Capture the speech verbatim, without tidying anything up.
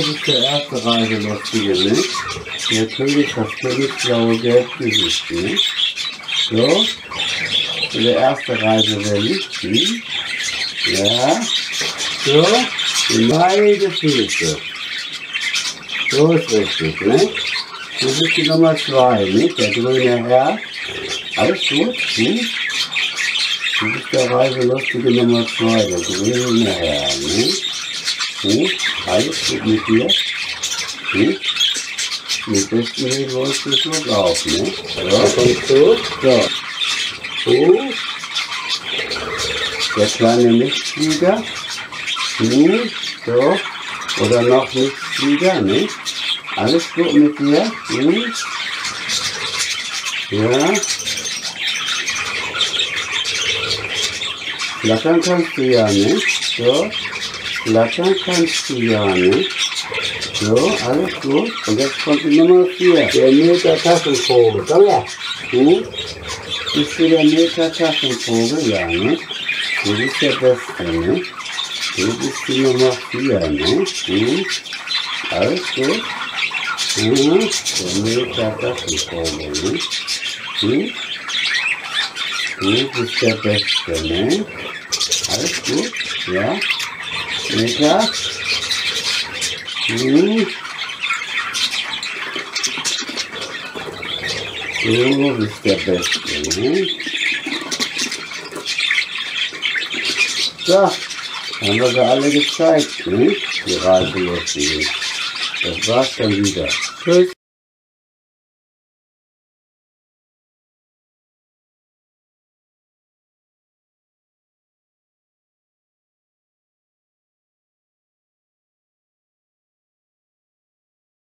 ist der erste Reiselustige, ne? Natürlich das königsblaue Gelbgesicht, ne? So. Und der erste Reisewelle. Hm? Ja. So. Und beide Füße. So ist richtig, ne? Das ist die Nummer zwei, nicht? Der grüne Herr. Alles gut? Hm? Das ist der Reiselustige Nummer zwei, der grüne Herr, ne? Hm? Alles gut mit dir? Hm? Mit besten Willen wolltest du es noch auf, ne? So, kommst du? So. Hm? Der kleine Nichtflieger. Hm? So. Oder noch Nichtflieger, ne? Alles gut mit dir? Hm? Ja. Flattern kannst du ja, ne? So. Flattern kannst du ja, ne? So, alles gut. Und jetzt kommt die Nummer vier. Der Meter-Taschenvogel. Komm her. Hm? Bist du der Meter-Taschenvogel? Ja, ne? Du bist der Beste, ne? Du bist die Nummer vier, ne? Hm? Alles gut. Mhm. Der Meter-Taschenvogel, ne? Hm? Du bist der Beste, ne? Alles gut? Ja? Meter? Hm? Du bist der Beste, ne? So, haben wir sie alle gezeigt, ne? Die Reiselustigen. Das war's dann wieder. Tschüss.